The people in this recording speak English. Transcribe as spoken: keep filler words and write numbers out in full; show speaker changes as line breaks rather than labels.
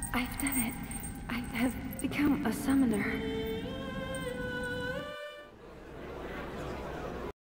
I've done it. I have become a summoner.